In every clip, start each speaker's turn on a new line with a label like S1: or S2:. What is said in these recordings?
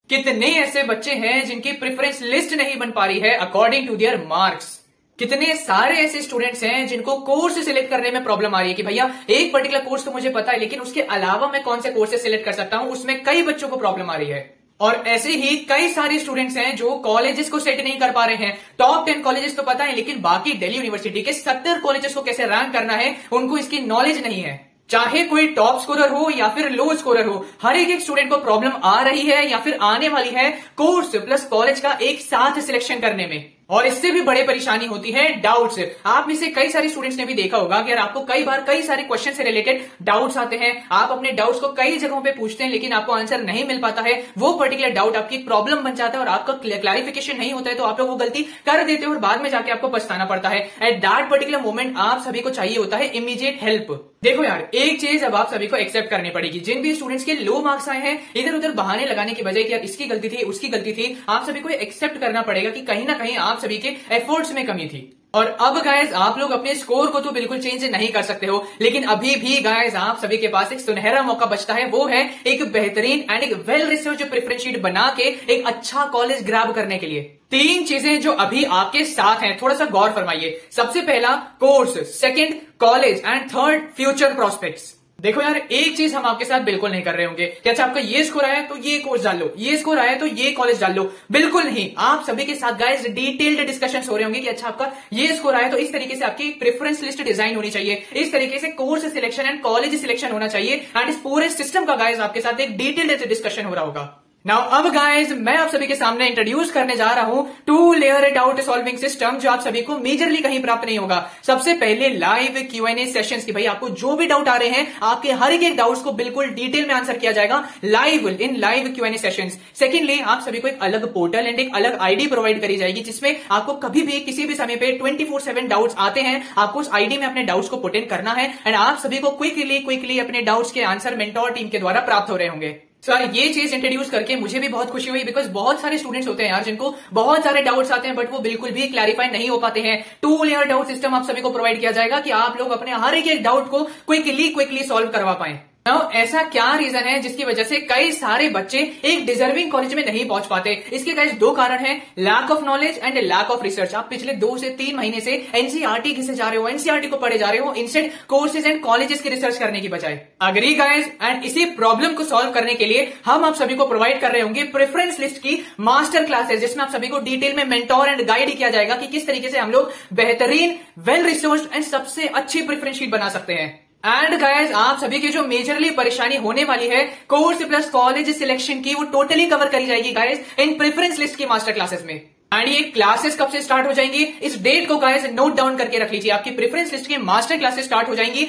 S1: कितने ऐसे बच्चे हैं जिनकी प्रेफरेंस लिस्ट नहीं बन पा रही है अकॉर्डिंग टू देयर मार्क्स। कितने सारे ऐसे स्टूडेंट्स हैं जिनको कोर्स सिलेक्ट करने में प्रॉब्लम आ रही है कि भैया एक पर्टिकुलर कोर्स तो मुझे पता है, लेकिन उसके अलावा मैं कौन से कोर्सेज सिलेक्ट कर सकता हूं, उसमें कई बच्चों को प्रॉब्लम आ रही है। और ऐसे ही कई सारे स्टूडेंट्स हैं जो कॉलेजेस को सेट नहीं कर पा रहे हैं। टॉप 10 कॉलेजेस तो पता है, लेकिन बाकी दिल्ली यूनिवर्सिटी के 70 कॉलेजेस को कैसे रैंक करना है उनको इसकी नॉलेज नहीं है। चाहे कोई टॉप स्कोरर हो या फिर लो स्कोरर हो, हर एक स्टूडेंट को प्रॉब्लम आ रही है या फिर आने वाली है कोर्स प्लस कॉलेज का एक साथ सिलेक्शन करने में। और इससे भी बड़ी परेशानी होती है डाउट्स। आप में से कई सारे स्टूडेंट्स ने भी देखा होगा कि आपको कई बार कई सारे क्वेश्चन से रिलेटेड डाउट्स आते हैं, आप अपने डाउट्स को कई जगहों पे पूछते हैं लेकिन आपको आंसर नहीं मिल पाता है। वो पर्टिकुलर डाउट आपकी प्रॉब्लम बन जाता है और आपका क्लैरिफिकेशन नहीं होता है, तो आप लोग वो गलती कर देते हो और बाद में जाके आपको पछताना पड़ता है। एट दैट पर्टिकुलर मोमेंट आप सभी को चाहिए होता है इमीडिएट हेल्प। देखो यार, एक चीज अब आप सभी को एक्सेप्ट करनी पड़ेगी। जिन भी स्टूडेंट्स के लो मार्क्स आए हैं, इधर उधर बहाने लगाने की बजाय कि यार इसकी गलती थी उसकी गलती थी, आप सभी को एक्सेप्ट करना पड़ेगा कि कहीं ना कहीं आप सभी के एफर्ट्स में कमी थी। और अब गाइस, आप लोग अपने स्कोर को तो बिल्कुल चेंज नहीं कर सकते हो, लेकिन अभी भी गाइस आप सभी के पास एक सुनहरा मौका बचता है। वो है एक बेहतरीन एंड एक वेल रिसर्च प्रेफरेंस शीट बना के एक अच्छा कॉलेज ग्रैब करने के लिए। 3 चीजें जो अभी आपके साथ हैं, थोड़ा सा गौर फरमाइए। सबसे पहला course, second college and third future prospects. देखो यार, एक चीज हम आपके साथ बिल्कुल नहीं कर रहे होंगे कि अच्छा आपका ये स्कोर आया तो ये कोर्स डाल लो, ये स्कोर आया तो ये कॉलेज डाल लो। बिल्कुल नहीं। आप सभी के साथ गाइस डिटेल्ड डिस्कशंस हो रहे होंगे कि अच्छा आपका ये स्कोर आया तो इस तरीके से आपकी प्रेफरेंस लिस्ट डिजाइन होनी चाहिए, इस तरीके से course selection and college selection होना चाहिए। एंड इस पूरे सिस्टम का गाइस आपके साथ एक डिटेल्ड डिस्कशन हो रहा होगा। नाउ अब गाइस, मैं आप सभी के सामने इंट्रोड्यूस करने जा रहा हूं 2 लेयर डाउट सॉल्विंग सिस्टम, जो आप सभी को मेजरली कहीं प्राप्त नहीं होगा। सबसे पहले लाइव Q&A सेशंस की भाई आपको जो भी डाउट आ रहे हैं, आपके हर एक डाउट्स को बिल्कुल डिटेल में आंसर किया जाएगा live in live Q&A sessions. Secondly, आप सभी को एक अलग पोर्टल एंड एक अलग आईडी प्रोवाइड करी जाएगी, जिसमें आपको कभी भी किसी भी समय पे 24/7 डाउट्स आते हैं, आपको उस आईडी में अपने डाउट्स को पुट इन करना है एंड आप सभी को क्विकली अपने डाउट्स के आंसर मेंटोर टीम के द्वारा प्राप्त हो रहे होंगे। यार ये चीज इंट्रोड्यूस करके मुझे भी बहुत खुशी हुई, बिकॉज बहुत सारे स्टूडेंट्स होते हैं यार जिनको बहुत सारे डाउट्स आते हैं बट वो बिल्कुल भी क्लैरिफाई नहीं हो पाते हैं। 2 लेयर डाउट सिस्टम आप सभी को प्रोवाइड किया जाएगा कि आप लोग अपने हर एक डाउट को क्विकली सॉल्व करवा पाए। ऐसा क्या रीजन है जिसकी वजह से कई सारे बच्चे एक डिजर्विंग कॉलेज में नहीं पहुंच पाते? इसके गाइस 2 कारण हैं, lack of knowledge and lack of research. आप पिछले 2 से 3 महीने से एनसीईआरटी घिसे जा रहे हो, एनसीईआरटी को पढ़े जा रहे हो इंस्टेड कोर्सेज एंड कॉलेजेस की रिसर्च करने की बजाय। Agree guys? एंड इसी प्रॉब्लम को सॉल्व करने के लिए हम आप सभी को प्रोवाइड कर रहे होंगे प्रेफरेंस लिस्ट की मास्टर क्लासेस, जिसमें आप सभी को डिटेल में मेंटोर एंड गाइड किया जाएगा कि किस तरीके से हम लोग बेहतरीन वेल रिसर्च्ड एंड सबसे अच्छी प्रेफरेंस शीट बना सकते हैं। एंड गाइस, आप सभी की जो मेजरली परेशानी होने वाली है कोर्स प्लस कॉलेज सिलेक्शन की, वो टोटली कवर करी जाएगी गाइस इन प्रेफरेंस लिस्ट की मास्टर क्लासेस में। एंड ये क्लासेस कब से स्टार्ट हो जाएंगी, इस डेट को गाइस नोट डाउन करके रख लीजिए। आपकी प्रेफरेंस लिस्ट की मास्टर क्लासेस स्टार्ट हो जाएंगी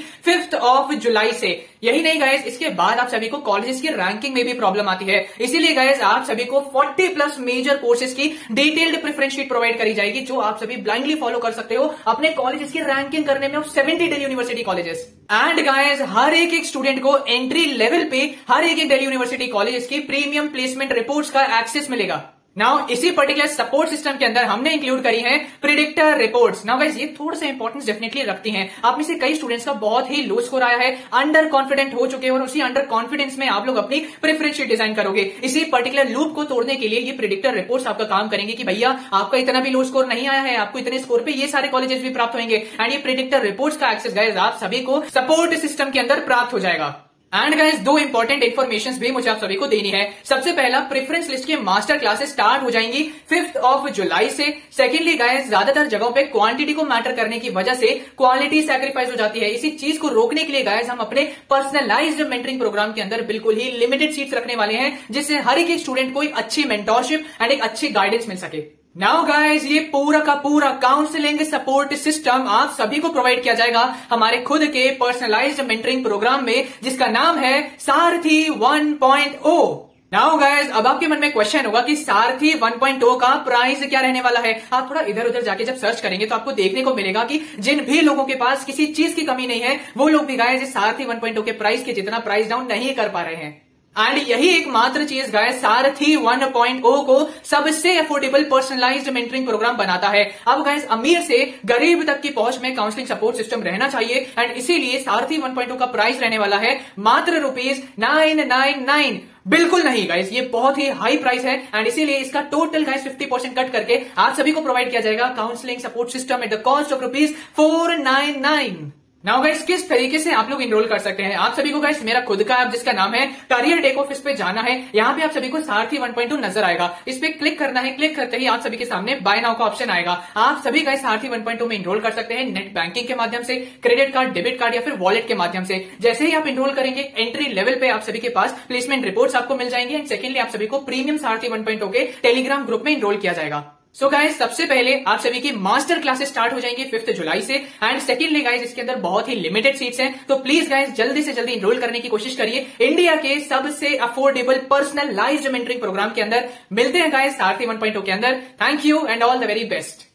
S1: 5 जुलाई से। यही नहीं गाइस, इसके बाद आप सभी को कॉलेजेस की रैंकिंग में भी प्रॉब्लम आती है, इसीलिए गाइस आप सभी को 40+ मेजर कोर्सेज की डिटेल्ड प्रेफरेंस शीट प्रोवाइड करी जाएगी, जो आप सभी ब्लाइंडली फॉलो कर सकते हो अपने कॉलेजेस की रैंकिंग करने में 70 Delhi university colleges. And guys, हर एक स्टूडेंट को एंट्री लेवल पे हर एक दिल्ली यूनिवर्सिटी कॉलेजेस की प्रीमियम प्लेसमेंट रिपोर्ट्स का एक्सेस मिलेगा। नाउ इसी पर्टिकुलर सपोर्ट सिस्टम के अंदर हमने इंक्लूड करी है प्रिडिक्टर रिपोर्ट्स। नाउ गाइस, ये थोड़ा सा इंपॉर्टेंस डेफिनेटली रखती हैं। आप में से कई स्टूडेंट्स का बहुत ही लो स्कोर आया है, अंडर कॉन्फिडेंट हो चुके हैं और उसी अंडर कॉन्फिडेंस में आप लोग अपनी प्रेफरेंस शीट डिजाइन करोगे। इसी पर्टिकुलर लूप को तोड़ने के लिए ये प्रिडिक्टर रिपोर्ट्स आपका काम करेंगे कि भैया आपका इतना भी लो स्कोर नहीं आया है, आपको इतने स्कोर पे ये सारे कॉलेजेस भी प्राप्त होंगे। एंड ये प्रिडिक्टर रिपोर्ट्स का एक्सेस गाइस आप सभी को सपोर्ट सिस्टम के अंदर प्राप्त हो जाएगा। एंड गाइस, 2 इंपॉर्टेंट इन्फॉर्मेशन भी मुझे आप सभी को देनी है। सबसे पहला, प्रेफरेंस लिस्ट की मास्टर क्लासेस स्टार्ट हो जाएंगी 5 जुलाई से। सेकेंडली गाइस, ज्यादातर जगहों पे क्वांटिटी को मैटर करने की वजह से क्वालिटी सैक्रिफाइस हो जाती है। इसी चीज को रोकने के लिए गाइस हम अपने पर्सनलाइज्ड मेंटरिंग प्रोग्राम के अंदर बिल्कुल ही लिमिटेड सीट्स रखने वाले हैं, जिससे हर एक स्टूडेंट को एक अच्छी मेंटोरशिप एंड एक अच्छी गाइडेंस मिल सके। नाउ गाइस, ये पूरा का पूरा काउंसलिंग सपोर्ट सिस्टम आप सभी को प्रोवाइड किया जाएगा हमारे खुद के पर्सनलाइज्ड मेंटरिंग प्रोग्राम में, जिसका नाम है सारथी 1.0। नाउ गाइस, अब आपके मन में क्वेश्चन होगा कि सारथी 1.0 का प्राइस क्या रहने वाला है। आप थोड़ा इधर उधर जाके जब सर्च करेंगे तो आपको देखने को मिलेगा कि जिन भी लोगों के पास किसी चीज की कमी नहीं है, वो लोग भी गाइस इस सारथी 1.0 के प्राइस के जितना प्राइस डाउन नहीं कर पा रहे हैं। एंड यही एकमात्र चीज गाइस सारथी 1.0 को सबसे अफोर्डेबल पर्सनलाइज्ड मेंटरिंग प्रोग्राम बनाता है। अब गाइस अमीर से गरीब तक की पहुंच में काउंसलिंग सपोर्ट सिस्टम रहना चाहिए एंड इसीलिए सारथी 1.0 का प्राइस रहने वाला है मात्र ₹999। बिल्कुल नहीं गाइस, ये बहुत ही हाई प्राइस है एंड इसीलिए इसका टोटल गाइस 50% कट करके आप सभी को प्रोवाइड किया जाएगा counselling support system at the cost of ₹499। Now guys किस तरीके से आप लोग इनरोल कर सकते हैं? आप सभी को गाइस मेरा खुद का ऐप जिसका नाम है करियर टेक ऑफ, इस पे जाना है। यहाँ पे आप सभी को सारथी 1.2 नजर आएगा, इस पे क्लिक करना है। क्लिक करते ही आप सभी के सामने बाय नाउ का ऑप्शन आएगा। आप सभी गाइस सारथी 1.2 में इनरोल कर सकते हैं नेट बैंकिंग के माध्यम से, क्रेडिट कार्ड, डेबिट कार्ड या फिर वॉलेट के माध्यम से। जैसे ही आप इनरोल करेंगे एंट्री लेवल पे आप सभी के पास प्लेसमेंट रिपोर्ट्स आपको मिल जाएंगे एंड सेकेंडली आप सभी को प्रीमियम सारथी 1.0 के टेलीग्राम ग्रुप में इनरोल किया जाएगा। सो गाइस सबसे पहले आप सभी की मास्टर क्लासेस स्टार्ट हो जाएंगी 5 जुलाई से एंड सेकेंडली गाइस इसके अंदर बहुत ही लिमिटेड सीट्स हैं, तो प्लीज गाइस जल्दी से जल्दी इनरोल करने की कोशिश करिए। इंडिया के सबसे अफोर्डेबल पर्सनलाइज्ड मेंटरिंग प्रोग्राम के अंदर मिलते हैं गाइस सारथी 1.0 के अंदर। Thank you and all the very best.